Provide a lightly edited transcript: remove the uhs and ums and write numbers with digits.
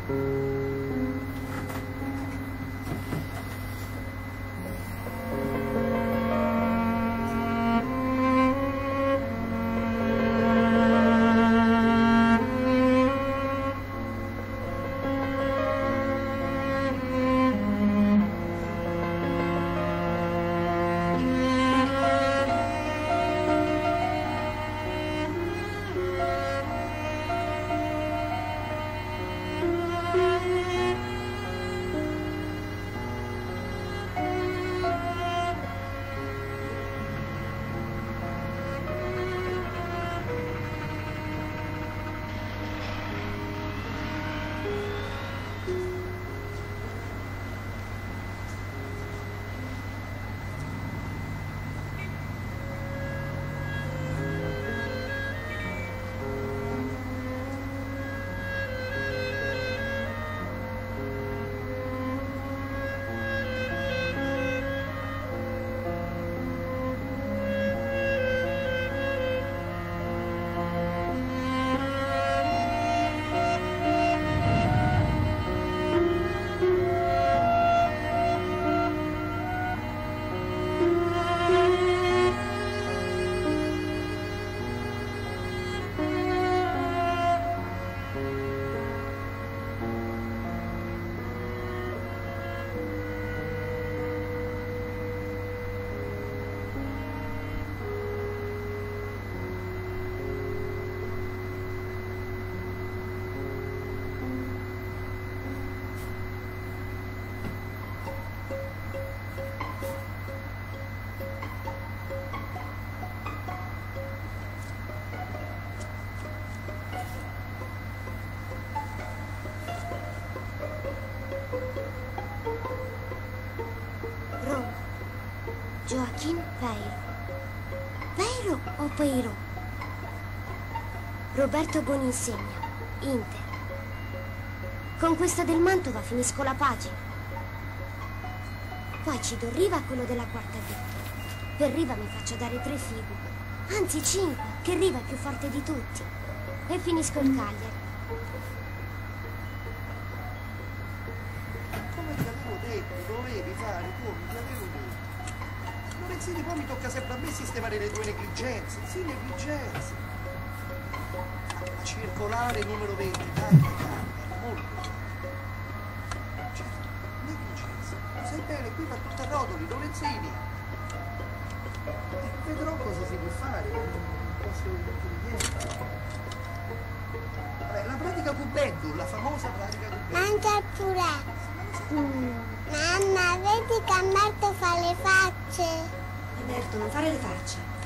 Joaquín Peiro. Peiro o Peiro? Roberto Boninsegna, Inter. Con questa del Mantova finisco la pagina. Poi ci do Riva, quello della quarta D. Per Riva mi faccio dare 3 figu. Anzi 5, che Riva è più forte di tutti. E finisco il Cagliari. Come ti avevo detto, dovevi fare come ti avevo detto. Lorenzini, poi mi tocca sempre a me sistemare le tue negligenze. Sì, negligenze. La circolare numero 20, tanta carta, molto carta. Certo, negligenze. Lo sai bene, qui va tutta a rotoli, Lorenzini. Vedrò cosa si può fare, non posso dire niente. Vabbè, la pratica cubeddu, la famosa pratica cubeddu. Mangia il purè. Mamma, vedi che Alberto fa le facce? Alberto, non fare le facce.